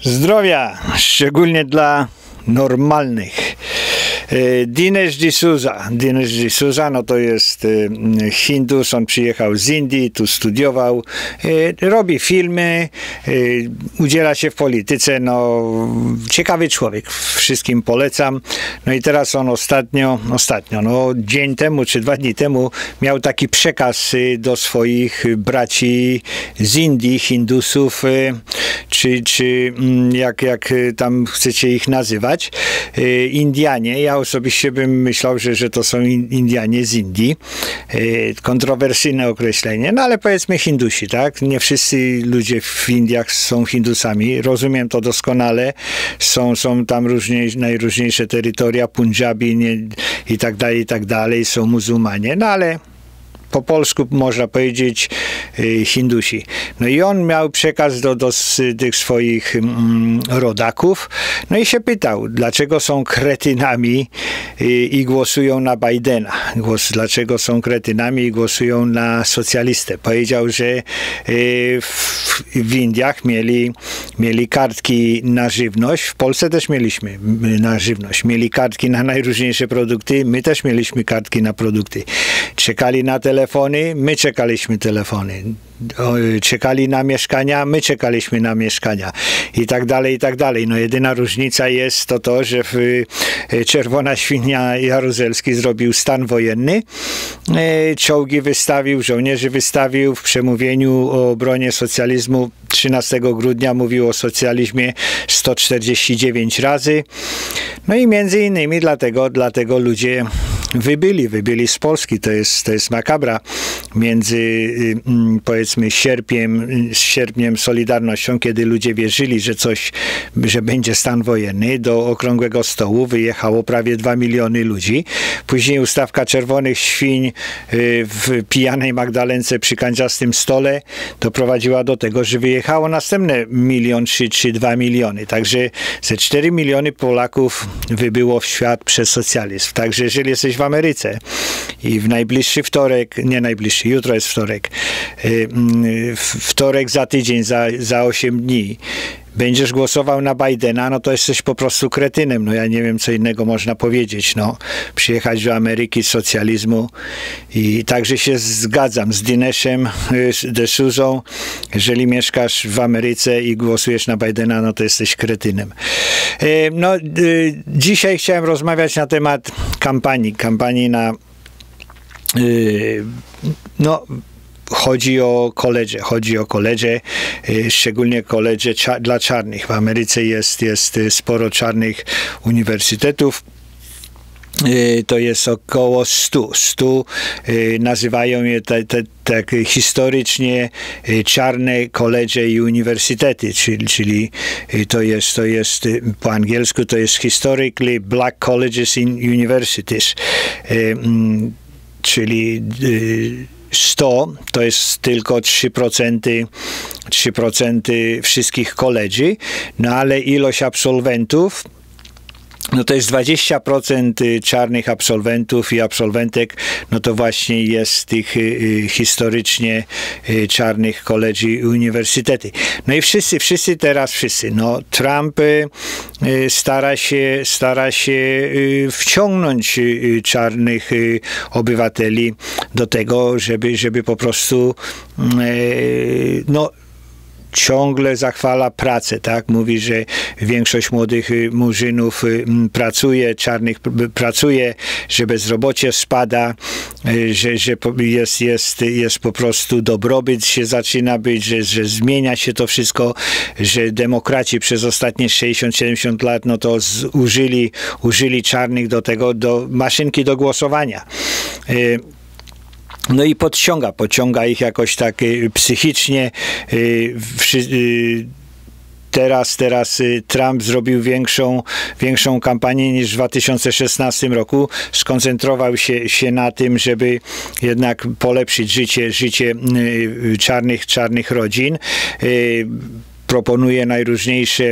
Zdrowia, szczególnie dla normalnych. Dinesh D'Souza. Dinesh D'Souza, no to jest Hindus, on przyjechał z Indii, tu studiował, robi filmy, udziela się w polityce, no ciekawy człowiek, wszystkim polecam. No i teraz on ostatnio, no dzień temu czy 2 dni temu miał taki przekaz do swoich braci z Indii, Hindusów, czy jak tam chcecie ich nazywać, Indianie. Ja osobiście bym myślał, że to są Indianie z Indii. Kontrowersyjne określenie, no ale powiedzmy Hindusi, tak? Nie wszyscy ludzie w Indiach są Hindusami. Rozumiem to doskonale. Są tam najróżniejsze terytoria, Punjabi i tak dalej. Są muzułmanie, no ale po polsku można powiedzieć Hindusi. No i on miał przekaz do tych swoich rodaków, no i się pytał, dlaczego są kretynami i głosują na Bidena. Dlaczego są kretynami i głosują na socjalistę. Powiedział, że w Indiach mieli kartki na żywność, w Polsce też mieliśmy na żywność. Mieli kartki na najróżniejsze produkty, my też mieliśmy kartki na produkty. Czekali na telefony, my czekaliśmy telefony. Czekali na mieszkania, my czekaliśmy na mieszkania i tak dalej, i tak dalej. No jedyna różnica jest to, że Czerwona Świnia Jaruzelski zrobił stan wojenny, czołgi wystawił, żołnierzy wystawił, w przemówieniu o obronie socjalizmu 13 grudnia mówił o socjalizmie 149 razy. No i między innymi dlatego ludzie wybyli z Polski. To jest makabra. Między powiedzmy sierpniem Solidarnością, kiedy ludzie wierzyli, że będzie stan wojenny, do okrągłego stołu wyjechało prawie 2 miliony ludzi. Później ustawka czerwonych świń w pijanej Magdalence przy kanciastym stole doprowadziła do tego, że wyjechało następne 1 milion czy 2 miliony. Także ze 4 miliony Polaków wybyło w świat przez socjalizm. Także jeżeli jesteś w Ameryce i w najbliższy wtorek, nie najbliższy, jutro jest wtorek, wtorek za tydzień, za 8 dni, będziesz głosował na Bidena, no to jesteś po prostu kretynem. No ja nie wiem, co innego można powiedzieć. No, przyjechać do Ameryki z socjalizmu i także się zgadzam z Dineshem D'Souzą. Jeżeli mieszkasz w Ameryce i głosujesz na Bidena, no to jesteś kretynem. No, dzisiaj chciałem rozmawiać na temat kampanii na no chodzi o koledże, szczególnie koledże dla czarnych. W Ameryce jest sporo czarnych uniwersytetów. To jest około 100. Nazywają je tak historycznie czarne koledże i uniwersytety, czyli to jest po angielsku to jest Historically Black Colleges and Universities, czyli 100 to jest tylko 3% wszystkich kolegi, no ale ilość absolwentów, no to jest 20% czarnych absolwentów i absolwentek, no to właśnie jest tych historycznie czarnych kolegi i uniwersytety. No i wszyscy teraz, no Trump stara się wciągnąć czarnych obywateli do tego, żeby po prostu no ciągle zachwala pracę, tak? Mówi, że większość młodych murzynów pracuje, czarnych pracuje, że bezrobocie spada, że jest po prostu dobrobyt się zaczyna być, że zmienia się to wszystko, że demokraci przez ostatnie 60-70 lat, no to użyli czarnych do maszynki do głosowania. No i pociąga ich jakoś tak psychicznie. Teraz Trump zrobił większą kampanię niż w 2016 roku. Skoncentrował się na tym, żeby jednak polepszyć życie czarnych rodzin. proponuje najróżniejsze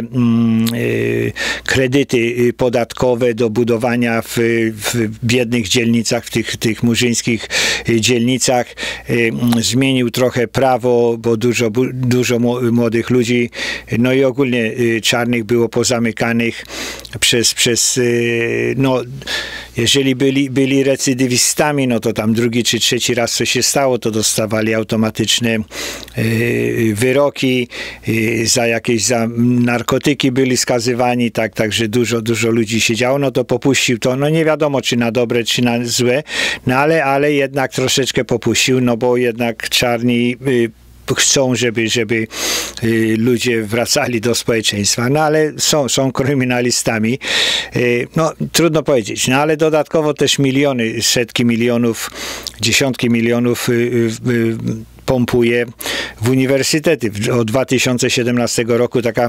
kredyty podatkowe do budowania w biednych dzielnicach, w tych murzyńskich dzielnicach. Zmienił trochę prawo, bo dużo młodych ludzi, no i ogólnie czarnych było pozamykanych przez no, jeżeli byli recydywistami, no to tam drugi czy trzeci raz co się stało, to dostawali automatyczne wyroki, za narkotyki byli skazywani, także dużo ludzi siedziało, no to popuścił to, no nie wiadomo czy na dobre, czy na złe, no ale jednak troszeczkę popuścił, no bo jednak czarni chcą, żeby ludzie wracali do społeczeństwa, no ale są kryminalistami, no trudno powiedzieć, no ale dodatkowo też miliony, setki milionów, dziesiątki milionów pompuje w uniwersytety. Od 2017 roku taka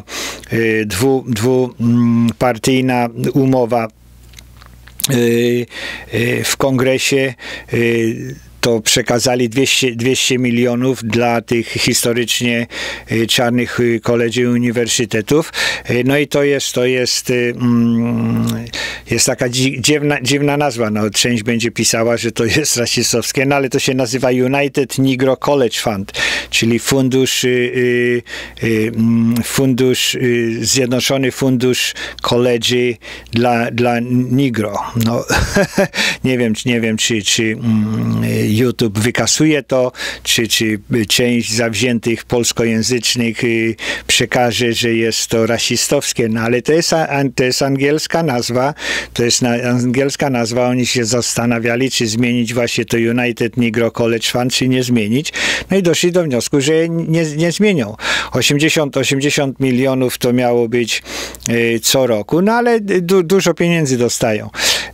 dwupartyjna umowa w kongresie, to przekazali 200 milionów dla tych historycznie czarnych kolegi i uniwersytetów. No i to jest taka dziwna nazwa. No, część będzie pisała, że to jest rasistowskie, no ale to się nazywa United Negro College Fund, czyli Zjednoczony Fundusz Koledzy dla Negro. No, nie wiem czy YouTube wykasuje to, czy część zawziętych polskojęzycznych przekaże, że jest to rasistowskie, no ale to jest angielska nazwa, oni się zastanawiali, czy zmienić właśnie to United Negro College Fund, czy nie zmienić, no i doszli do wniosku, że nie zmienią. 80 milionów to miało być co roku, no ale dużo pieniędzy dostają.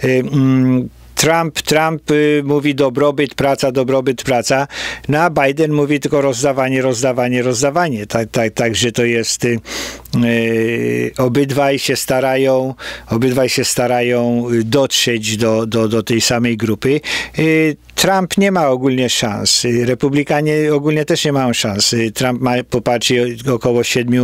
Trump mówi dobrobyt, praca, no a Biden mówi tylko rozdawanie. Także to jest obydwaj się starają dotrzeć do tej samej grupy. Trump nie ma ogólnie szans. Republikanie ogólnie też nie mają szans. Trump ma poparcie około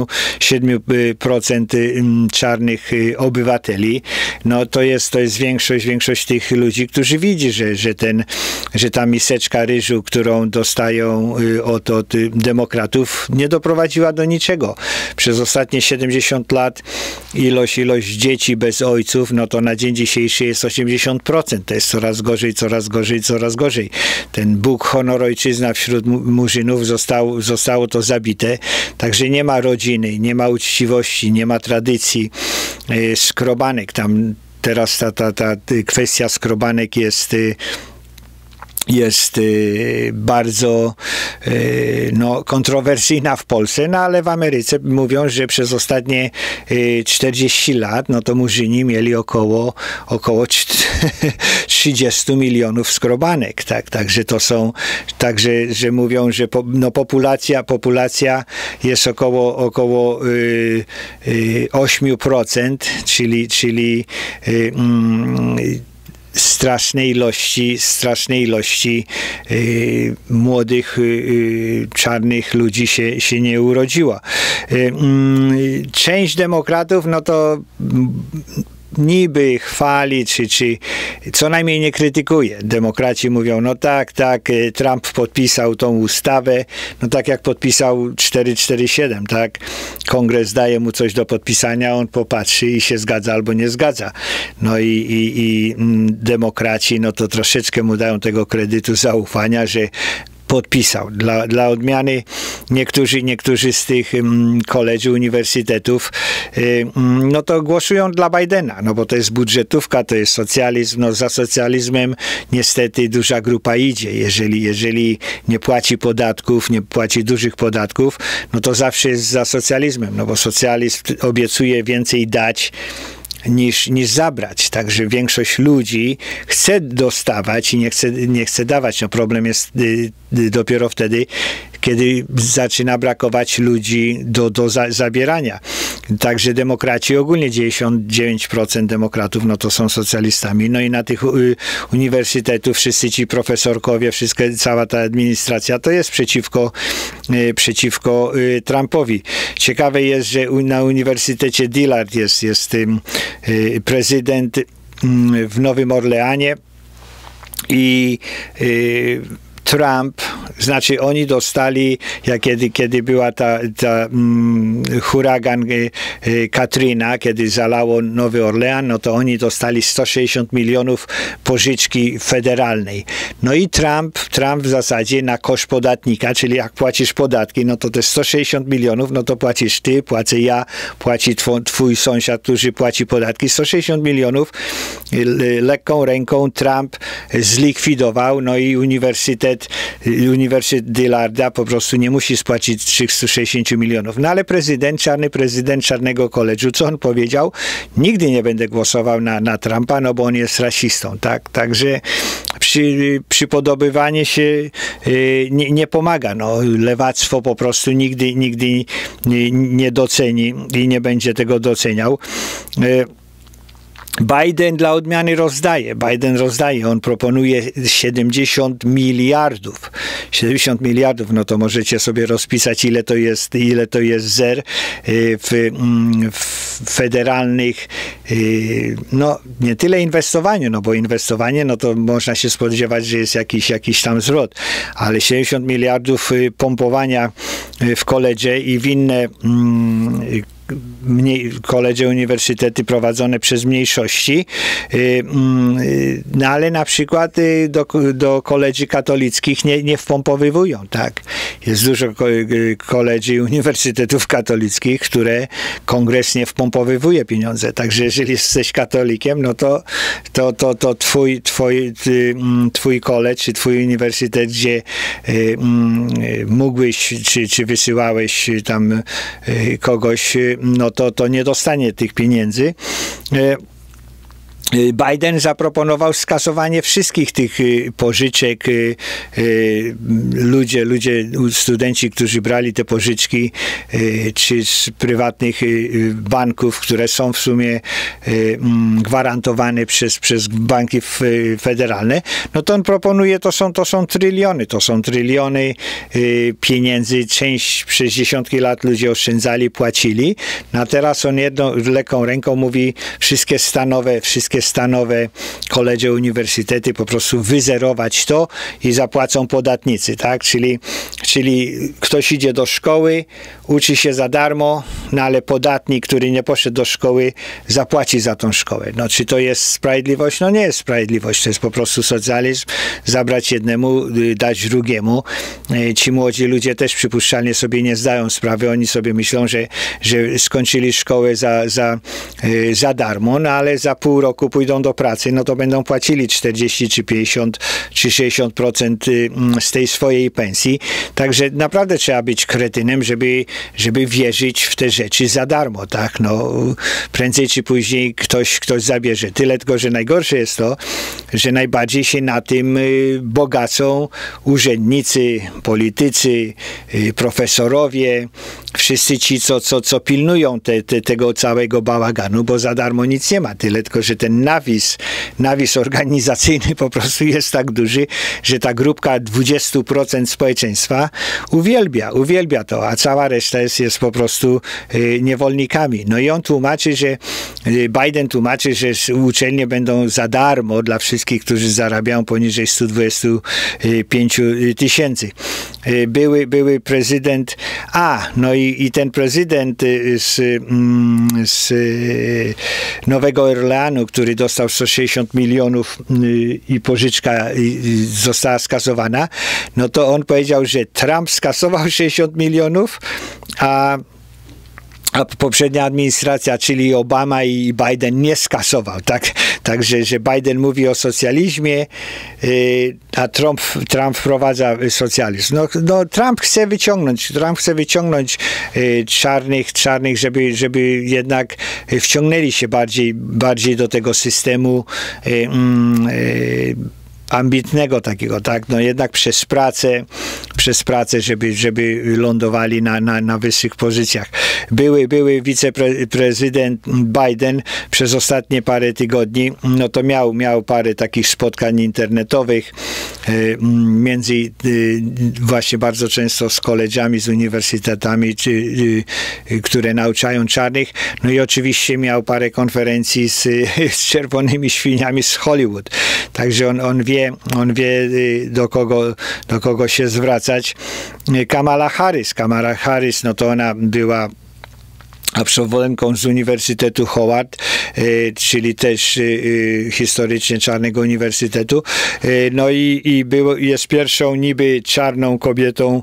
7% czarnych obywateli. No to jest większość tych ludzi, którzy widzi, że ta miseczka ryżu, którą dostają od demokratów, nie doprowadziła do niczego. Przez ostatnie 70 lat ilość dzieci bez ojców, no to na dzień dzisiejszy jest 80%. To jest coraz gorzej. Ten Bóg, honor, ojczyzna wśród murzynów zostało to zabite. Także nie ma rodziny, nie ma uczciwości, nie ma tradycji. Skrobanek tam teraz ta kwestia skrobanek jest bardzo kontrowersyjna w Polsce, no ale w Ameryce mówią, że przez ostatnie 40 lat, no to Murzyni mieli około 30 milionów skrobanek, tak, także to są, że mówią, że populacja jest około 8%, czyli strasznej ilości młodych czarnych ludzi się nie urodziła. Część demokratów, no to niby chwali, czy co najmniej nie krytykuje. Demokraci mówią, no tak, Trump podpisał tą ustawę, no tak jak podpisał 447, tak? Kongres daje mu coś do podpisania, on popatrzy i się zgadza albo nie zgadza. No i demokraci, no to troszeczkę mu dają tego kredytu zaufania, że podpisał. Dla odmiany niektórzy z tych kolegów, uniwersytetów, no to głosują dla Bidena, no bo to jest budżetówka, to jest socjalizm, no za socjalizmem niestety duża grupa idzie. Jeżeli nie płaci podatków, nie płaci dużych podatków, no to zawsze jest za socjalizmem, no bo socjalizm obiecuje więcej dać niż zabrać. Także większość ludzi chce dostawać i nie chce dawać. No problem jest dopiero wtedy, kiedy zaczyna brakować ludzi do zabierania. Także demokraci, ogólnie 99% demokratów, no to są socjalistami. No i na tych uniwersytetów wszyscy ci profesorkowie, cała ta administracja to jest przeciwko Trumpowi. Ciekawe jest, że na Uniwersytecie Dillard jest prezydent w Nowym Orleanie i Trump, znaczy oni dostali, kiedy była ta huragan Katrina, kiedy zalało Nowy Orlean, no to oni dostali 160 milionów pożyczki federalnej. No i Trump w zasadzie na koszt podatnika, czyli jak płacisz podatki, no to te 160 milionów, no to płacisz ty, płacę ja, płaci twój sąsiad, który płaci podatki. 160 milionów lekką ręką Trump zlikwidował, no i Uniwersytet Dillarda po prostu nie musi spłacić 360 milionów. No ale czarny prezydent czarnego koledżu, co on powiedział? Nigdy nie będę głosował na Trumpa, no bo on jest rasistą, tak? Także przypodobywanie się nie pomaga. No, lewactwo po prostu nigdy nie doceni i nie będzie tego doceniał. Biden dla odmiany rozdaje. On proponuje 70 miliardów. 70 miliardów, no to możecie sobie rozpisać, ile to jest zer w federalnych, no nie tyle inwestowaniu, no bo inwestowanie, no to można się spodziewać, że jest jakiś tam zwrot, ale 70 miliardów pompowania w koledże i w inne koledże, uniwersytety prowadzone przez mniejszości, no ale na przykład do koledży katolickich nie wpompowywują, tak? Jest dużo koledży i uniwersytetów katolickich, które kongres nie wpompowywuje pieniądze, także jeżeli jesteś katolikiem, no to twój koledż czy twój uniwersytet, gdzie mógłbyś, czy wysyłałeś tam kogoś, no to nie dostanie tych pieniędzy. Biden zaproponował skasowanie wszystkich tych pożyczek. Studenci, którzy brali te pożyczki, czy z prywatnych banków, które są w sumie gwarantowane przez banki federalne, no to on proponuje, to są tryliony pieniędzy. Część przez dziesiątki lat ludzie oszczędzali, płacili. No a teraz on lekką ręką mówi, wszystkie stanowe koledże, uniwersytety po prostu wyzerować to i zapłacą podatnicy, tak? Czyli ktoś idzie do szkoły, uczy się za darmo, no ale podatnik, który nie poszedł do szkoły, zapłaci za tą szkołę. No czy to jest sprawiedliwość? No nie jest sprawiedliwość, to jest po prostu socjalizm, zabrać jednemu, dać drugiemu. Ci młodzi ludzie też przypuszczalnie sobie nie zdają sprawy, oni sobie myślą, że skończyli szkołę za darmo, no ale za pół roku pójdą do pracy, no to będą płacili 40 czy 50 czy 60% z tej swojej pensji. Także naprawdę trzeba być kretynem, żeby wierzyć w te rzeczy za darmo, tak? No, prędzej czy później ktoś zabierze. Tyle tylko, że najgorsze jest to, że najbardziej się na tym bogacą urzędnicy, politycy, profesorowie, wszyscy ci, co pilnują tego całego bałaganu, bo za darmo nic nie ma. Tyle tylko, że ten nawis organizacyjny po prostu jest tak duży, że ta grupka 20% społeczeństwa uwielbia to, a cała reszta jest po prostu niewolnikami. No i on Biden tłumaczy, że uczelnie będą za darmo dla wszystkich, którzy zarabiają poniżej 125 tysięcy. Były prezydent, no i ten prezydent z Nowego Orleanu, który dostał 160 milionów i pożyczka została skasowana, no to on powiedział, że Trump skasował 60 milionów, a poprzednia administracja, czyli Obama i Biden, nie skasował. Także, że Biden mówi o socjalizmie, a Trump wprowadza socjalizm. No, Trump chce wyciągnąć czarnych, żeby jednak wciągnęli się bardziej do tego systemu ambitnego takiego, tak? No jednak przez pracę, żeby lądowali na wyższych pozycjach. Były wiceprezydent Biden przez ostatnie parę tygodni, no to miał parę takich spotkań internetowych, właśnie bardzo często z kolegami, z uniwersytetami, które nauczają czarnych, no i oczywiście miał parę konferencji z czerwonymi świniami z Hollywood. Także on wie do kogo się zwracać. Kamala Harris, no to ona była absolwentką z Uniwersytetu Howard, czyli też historycznie czarnego uniwersytetu. No i jest pierwszą niby czarną kobietą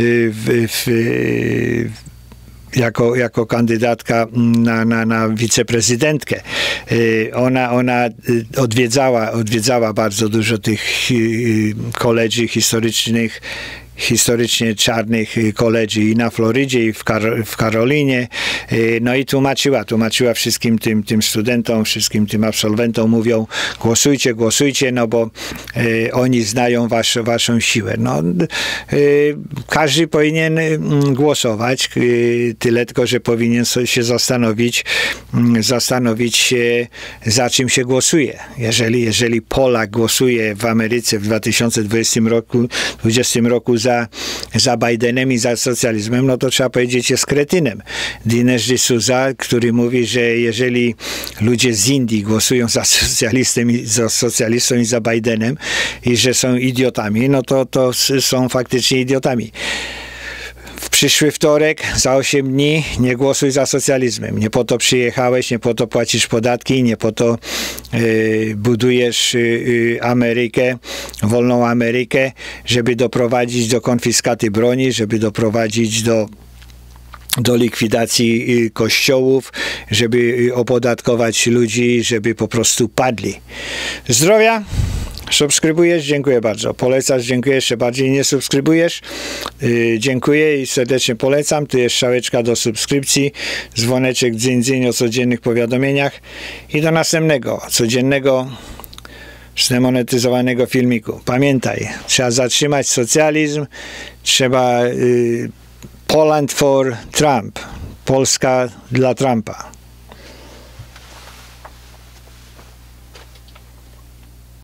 jako kandydatka na wiceprezydentkę. Ona odwiedzała bardzo dużo tych koledży historycznie czarnych koledży i na Florydzie, i w Karolinie. No i tłumaczyła wszystkim tym studentom, wszystkim tym absolwentom, mówią: głosujcie, no bo oni znają waszą siłę. No, każdy powinien głosować, tyle tylko, że powinien się zastanowić się, za czym się głosuje. Jeżeli Polak głosuje w Ameryce w 2020 roku za Bidenem i za socjalizmem, no to trzeba powiedzieć, jest kretynem. Dinesh D'Souza, który mówi, że jeżeli ludzie z Indii głosują za socjalistą i za Bidenem i że są idiotami, no to są faktycznie idiotami. W przyszły wtorek, za 8 dni, nie głosuj za socjalizmem. Nie po to przyjechałeś, nie po to płacisz podatki, nie po to budujesz Amerykę, wolną Amerykę, żeby doprowadzić do konfiskaty broni, żeby doprowadzić do likwidacji kościołów, żeby opodatkować ludzi, żeby po prostu padli. Zdrowia! Subskrybujesz? Dziękuję bardzo. Polecasz? Dziękuję jeszcze bardziej. Nie subskrybujesz? Dziękuję i serdecznie polecam. Tu jest strzałeczka do subskrypcji, dzwoneczek dzyń o codziennych powiadomieniach i do następnego, codziennego, zdemonetyzowanego filmiku. Pamiętaj, trzeba zatrzymać socjalizm, trzeba Poland for Trump. Polska dla Trumpa.